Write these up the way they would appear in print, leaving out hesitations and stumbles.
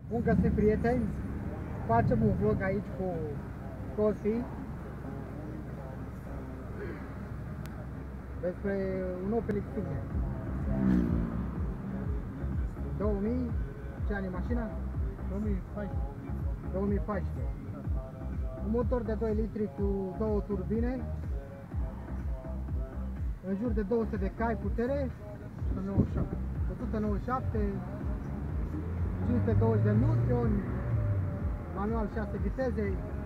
Bun găsit, prieteni! Facem un vlog aici cu Cosi despre un Opel Insignia 2000, ce ani e mașina? 2014. Un motor de 2 litri cu 2 turbine, în jur de 200 de cai putere, 197, 520 de Newton, manual 6 viteze,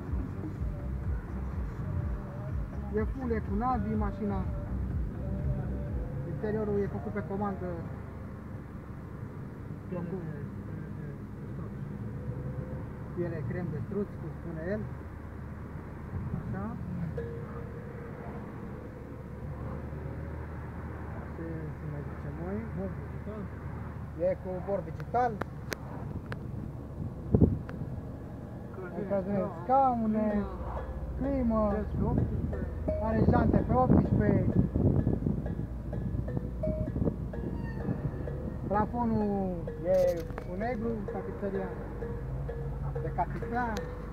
e full, e cu navi mașina, interiorul e făcut pe comandă, piele crem de struț, cum spune el, așa. Ce să mai zicem noi? Bord digital. E cu bord digital. Încălzire scaune, climă, are jante pe 18. Plafonul e cu negru, tapiseria de capitan.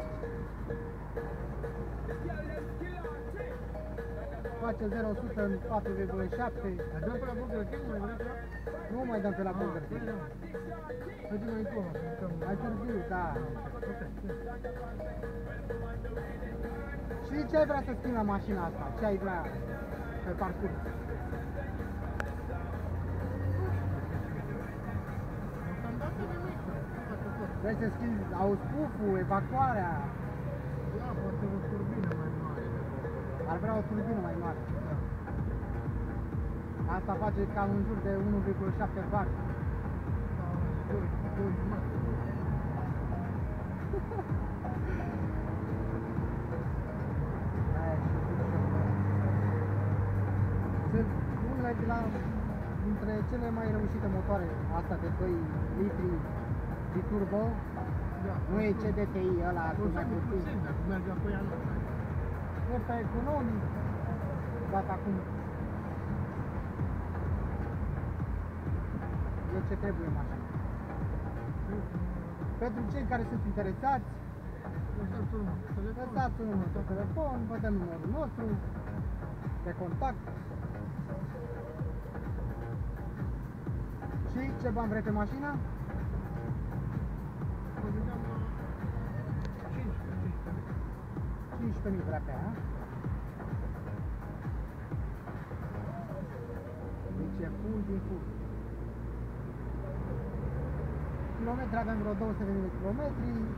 Face 0-100 în 4,7. Dăm pe la Burger King, mai vreau? Nu mai dăm pe la Burger King. Mergem mai încolo, Mai târziu, da. Și ce ai vrea să schimbi la mașina asta? Ce ai vrea pe parcurs? Vrei să schimbi auspuful, evacuarea? Da, poate o turbină mai mare. Ar vrea o turbină mai mare. Da. Asta face cam în jur de 1,7 bar. Sunt unele dintre cele mai reușite motoare, asta de 2 litri de turbo. Da. Nu e CDTI ăla cu mai puțin. Dacă merge apoi anul. Ăsta e economic, dat acum. E ce trebuie mașina. Pentru cei care sunt interesați, lăsați un număr de telefon, vă dăm numărul nostru de contact. Și ce bani vrei pe mașina? 15.000 vrea pe ea. Deci e full din full. Kilometri avem vreo 200.000 de kilometri.